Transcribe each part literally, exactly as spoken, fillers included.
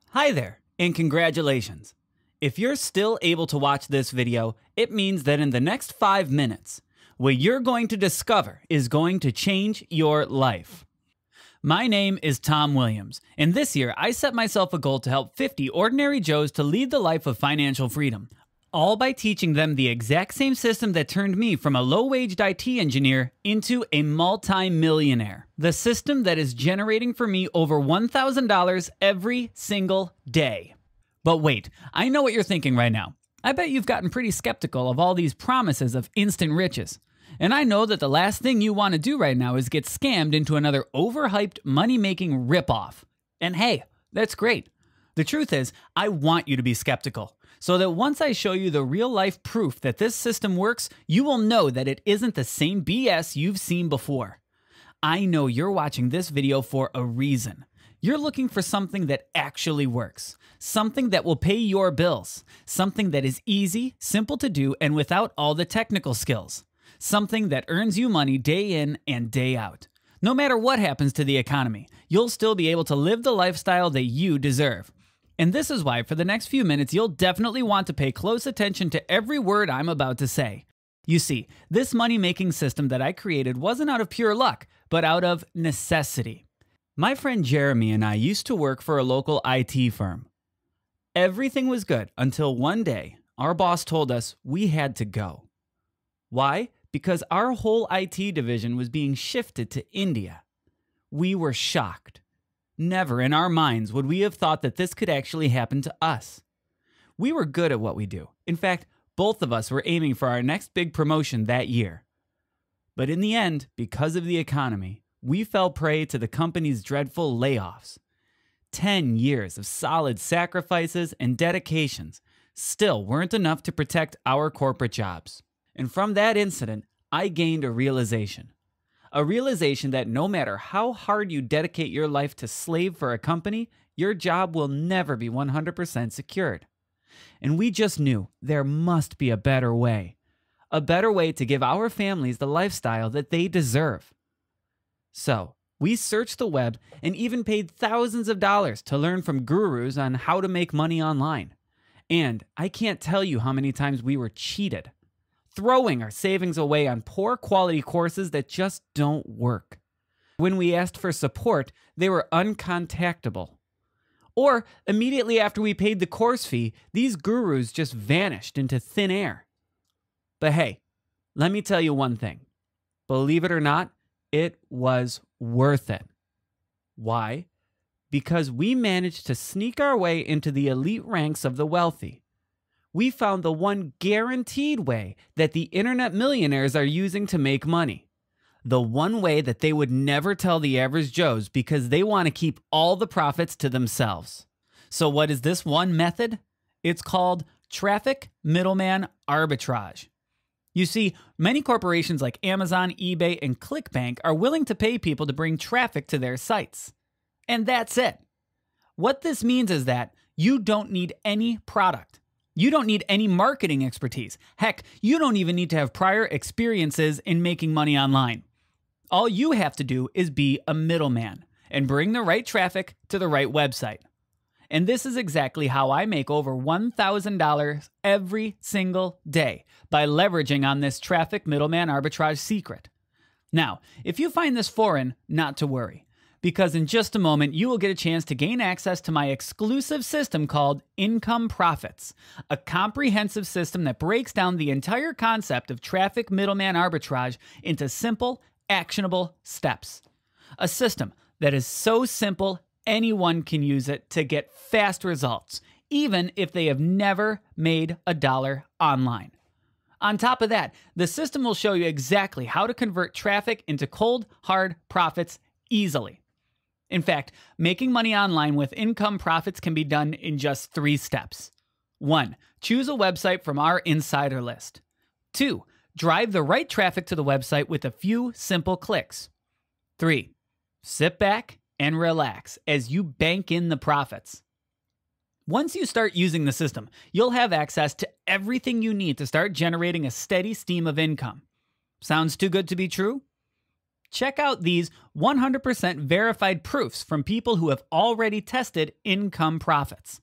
Hi there, and congratulations. If you're still able to watch this video, it means that in the next five minutes, what you're going to discover is going to change your life. My name is Tom Williams, and this year I set myself a goal to help fifty ordinary Joes to lead the life of financial freedom, all by teaching them the exact same system that turned me from a low-waged I T engineer into a multi-millionaire. The system that is generating for me over one thousand dollars every single day. But wait, I know what you're thinking right now. I bet you've gotten pretty skeptical of all these promises of instant riches. And I know that the last thing you want to do right now is get scammed into another overhyped money-making ripoff. And hey, that's great. The truth is, I want you to be skeptical, so that once I show you the real-life proof that this system works, you will know that it isn't the same B S you've seen before. I know you're watching this video for a reason. You're looking for something that actually works, something that will pay your bills, something that is easy, simple to do, and without all the technical skills, something that earns you money day in and day out. No matter what happens to the economy, you'll still be able to live the lifestyle that you deserve. And this is why for the next few minutes, you'll definitely want to pay close attention to every word I'm about to say. You see, this money-making system that I created wasn't out of pure luck, but out of necessity. My friend Jeremy and I used to work for a local I T firm. Everything was good until one day, our boss told us we had to go. Why? Because our whole I T division was being shifted to India. We were shocked. Never in our minds would we have thought that this could actually happen to us. We were good at what we do. In fact, both of us were aiming for our next big promotion that year. But in the end, because of the economy, we fell prey to the company's dreadful layoffs. Ten years of solid sacrifices and dedications still weren't enough to protect our corporate jobs. And from that incident, I gained a realization. A realization that no matter how hard you dedicate your life to slave for a company, your job will never be one hundred percent secured. And we just knew there must be a better way. A better way to give our families the lifestyle that they deserve. So, we searched the web and even paid thousands of dollars to learn from gurus on how to make money online. And I can't tell you how many times we were cheated, throwing our savings away on poor quality courses that just don't work. When we asked for support, they were uncontactable. Or immediately after we paid the course fee, these gurus just vanished into thin air. But hey, let me tell you one thing. Believe it or not, it was worth it. Why? Because we managed to sneak our way into the elite ranks of the wealthy. We found the one guaranteed way that the internet millionaires are using to make money. The one way that they would never tell the average Joes because they want to keep all the profits to themselves. So what is this one method? It's called traffic middleman arbitrage. You see, many corporations like Amazon, eBay, and ClickBank are willing to pay people to bring traffic to their sites. And that's it. What this means is that you don't need any product. You don't need any marketing expertise. Heck, you don't even need to have prior experiences in making money online. All you have to do is be a middleman and bring the right traffic to the right website. And this is exactly how I make over one thousand dollars every single day by leveraging on this traffic middleman arbitrage secret. Now, if you find this foreign, not to worry, because in just a moment you will get a chance to gain access to my exclusive system called Income Profits, a comprehensive system that breaks down the entire concept of traffic middleman arbitrage into simple, actionable steps. A system that is so simple anyone can use it to get fast results, even if they have never made a dollar online. On top of that, the system will show you exactly how to convert traffic into cold, hard profits easily. In fact, making money online with Income Profits can be done in just three steps. One, choose a website from our insider list. Two, drive the right traffic to the website with a few simple clicks. Three, sit back and relax as you bank in the profits. Once you start using the system, you'll have access to everything you need to start generating a steady stream of income. Sounds too good to be true? Check out these one hundred percent verified proofs from people who have already tested Income Profits.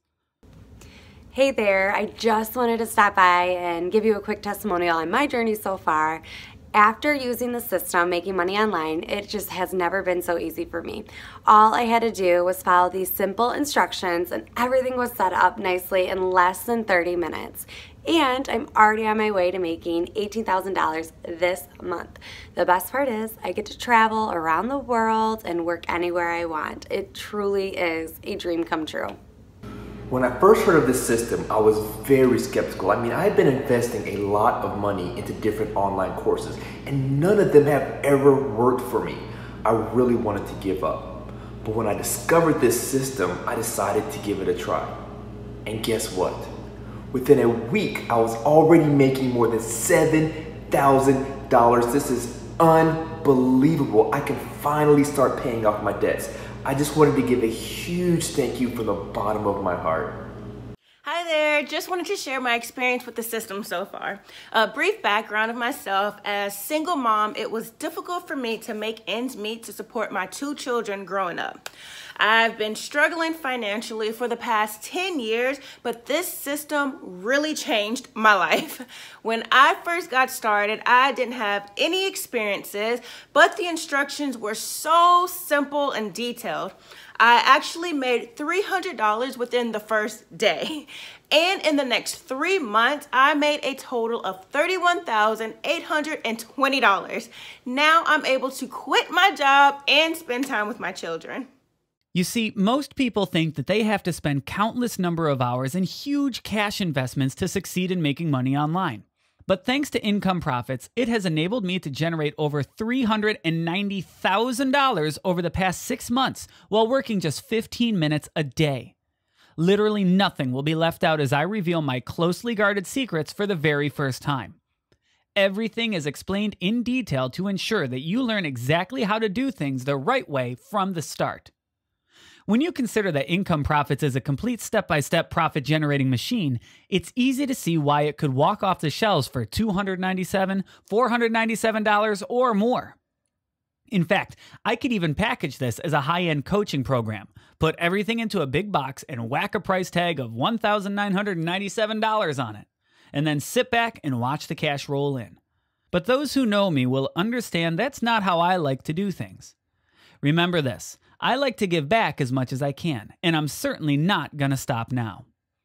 Hey there, I just wanted to stop by and give you a quick testimonial on my journey so far. After using the system, making money online, it just has never been so easy for me. All I had to do was follow these simple instructions and everything was set up nicely in less than thirty minutes. And I'm already on my way to making eighteen thousand dollars this month. The best part is I get to travel around the world and work anywhere I want. It truly is a dream come true. When I first heard of this system, I was very skeptical. I mean, I had been investing a lot of money into different online courses, and none of them have ever worked for me. I really wanted to give up. But when I discovered this system, I decided to give it a try. And guess what? Within a week, I was already making more than seven thousand dollars. This is unbelievable. I can finally start paying off my debts. I just wanted to give a huge thank you from the bottom of my heart. Hi there, just wanted to share my experience with the system so far. A brief background of myself. As single mom, it was difficult for me to make ends meet to support my two children growing up. I've been struggling financially for the past ten years, but this system really changed my life. When I first got started, I didn't have any experiences, but the instructions were so simple and detailed. I actually made three hundred dollars within the first day. And in the next three months, I made a total of thirty-one thousand eight hundred twenty dollars. Now I'm able to quit my job and spend time with my children. You see, most people think that they have to spend countless number of hours and huge cash investments to succeed in making money online. But thanks to Income Profits, it has enabled me to generate over three hundred ninety thousand dollars over the past six months while working just fifteen minutes a day. Literally nothing will be left out as I reveal my closely guarded secrets for the very first time. Everything is explained in detail to ensure that you learn exactly how to do things the right way from the start. When you consider that Income Profits is a complete step-by-step profit-generating machine, it's easy to see why it could walk off the shelves for two hundred ninety-seven dollars, four hundred ninety-seven dollars, or more. In fact, I could even package this as a high-end coaching program, put everything into a big box and whack a price tag of one thousand nine hundred ninety-seven dollars on it, and then sit back and watch the cash roll in. But those who know me will understand that's not how I like to do things. Remember this. I like to give back as much as I can, and I'm certainly not going to stop now.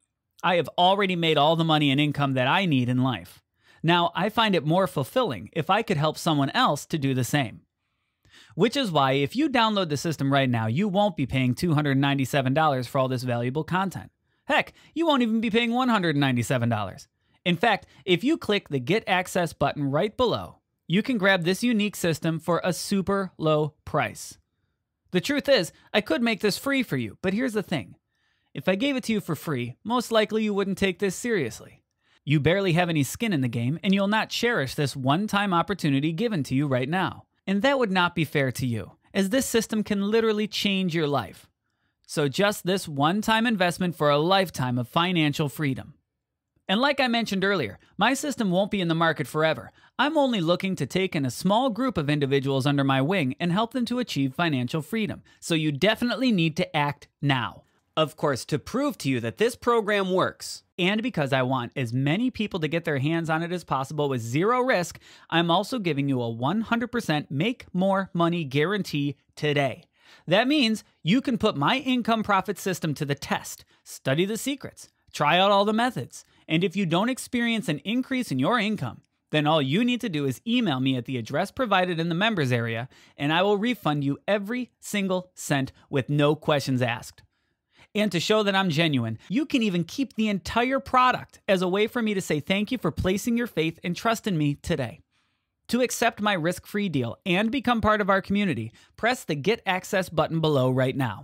I have already made all the money and income that I need in life. Now, I find it more fulfilling if I could help someone else to do the same. Which is why if you download the system right now, you won't be paying two hundred ninety-seven dollars for all this valuable content. Heck, you won't even be paying one hundred ninety-seven dollars. In fact, if you click the Get Access button right below, you can grab this unique system for a super low price. The truth is, I could make this free for you, but here's the thing. If I gave it to you for free, most likely you wouldn't take this seriously. You barely have any skin in the game, and you'll not cherish this one-time opportunity given to you right now. And that would not be fair to you, as this system can literally change your life. So just this one-time investment for a lifetime of financial freedom. And like I mentioned earlier, my system won't be in the market forever. I'm only looking to take in a small group of individuals under my wing and help them to achieve financial freedom. So you definitely need to act now. Of course, to prove to you that this program works, and because I want as many people to get their hands on it as possible with zero risk, I'm also giving you a one hundred percent make more money guarantee today. That means you can put my Income Profit system to the test, study the secrets, try out all the methods, and if you don't experience an increase in your income, then all you need to do is email me at the address provided in the members area, and I will refund you every single cent with no questions asked. And to show that I'm genuine, you can even keep the entire product as a way for me to say thank you for placing your faith and trust in me today. To accept my risk-free deal and become part of our community, press the Get Access button below right now.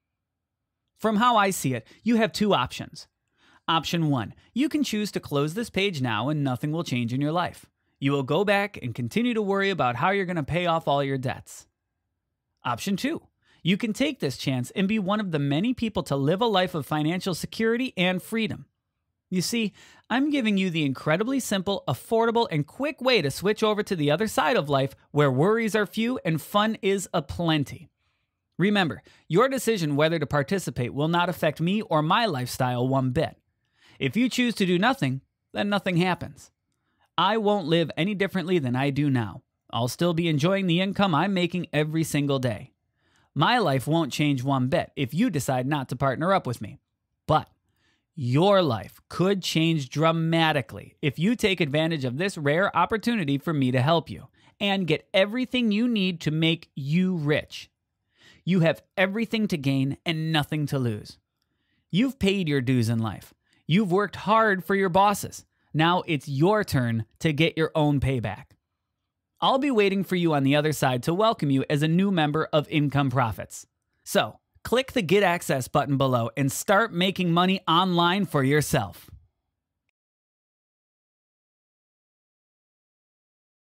From how I see it, you have two options. Option one, you can choose to close this page now and nothing will change in your life. You will go back and continue to worry about how you're going to pay off all your debts. Option two, you can take this chance and be one of the many people to live a life of financial security and freedom. You see, I'm giving you the incredibly simple, affordable, and quick way to switch over to the other side of life where worries are few and fun is aplenty. Remember, your decision whether to participate will not affect me or my lifestyle one bit. If you choose to do nothing, then nothing happens. I won't live any differently than I do now. I'll still be enjoying the income I'm making every single day. My life won't change one bit if you decide not to partner up with me. But your life could change dramatically if you take advantage of this rare opportunity for me to help you and get everything you need to make you rich. You have everything to gain and nothing to lose. You've paid your dues in life. You've worked hard for your bosses. Now it's your turn to get your own payback. I'll be waiting for you on the other side to welcome you as a new member of Income Profits. So, click the Get Access button below and start making money online for yourself.